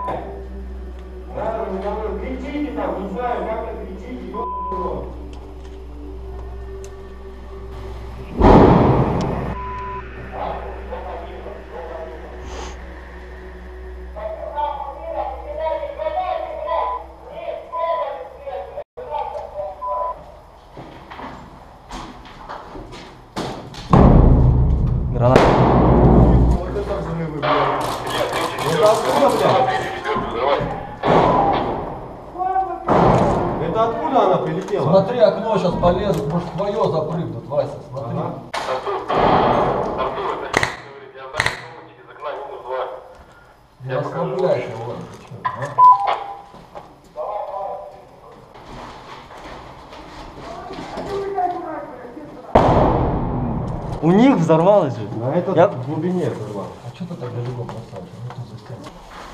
Кричите там, не знаю, как-то кричите, ё***ь. Граната. Вот это взрывы, блядь. Это откуда, блядь? Это откуда она прилетела? Смотри, окно сейчас полезут, может твое запрыгнут, Вася, смотри. Ага. Не расслабляйся, Вася, а? У них взорвалось же. На этот Я- в глубине взорвалась. А что ты так далеко бросаешь? Ну ты за стену.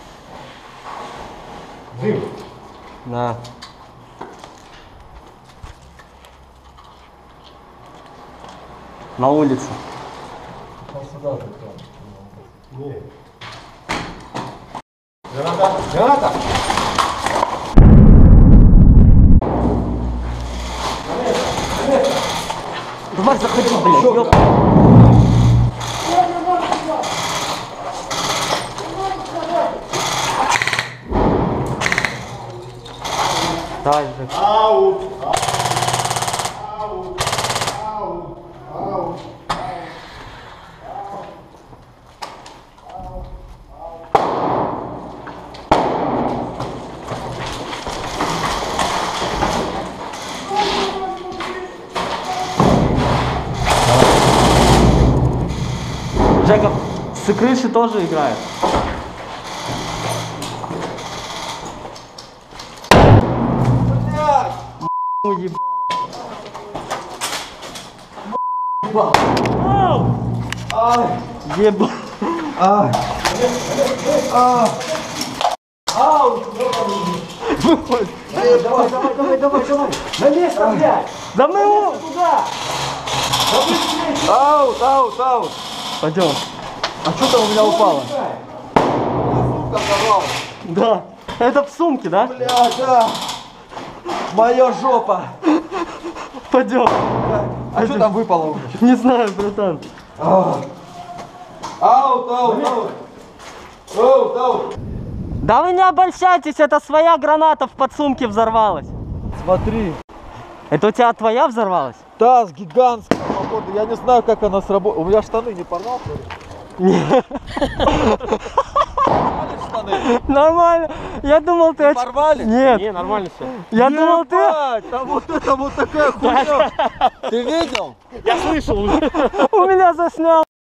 Дым. Да. На улице. Там сюда же там. Нет. Граната! Граната! Давай заходи, блядь, ёп. Давай, блядь. Аут! Аут! Аут! Аут! Жека, с крыши тоже играет. Уебал. Ебал. Выходит. Давай, давай, давай, давай, давай! На место, блядь! Да мы его... Туда! Да быстрее! Аут, аут, аут! Пойдем. А что там у меня упало? Сука, взорвалась! Да. Это в сумке, да? Бля, да! Моя жопа! Пойдем. А что там выпало уже? Не знаю, братан. Аут, аут, аут! Аут, аут! Да вы не обольщайтесь, это своя граната в подсумке взорвалась. Смотри, Это у тебя твоя взорвалась? таз гигантская, походу, я не знаю, как она сработала. У меня штаны не порвал, что ли? Нет. Порвали штаны? Нормально. Я думал, ты... Порвали? Нет. Не, нормально все. Я думал, ты... Ебать, там вот это вот такая хуйня. Ты видел? Я слышал уже. У меня заснял.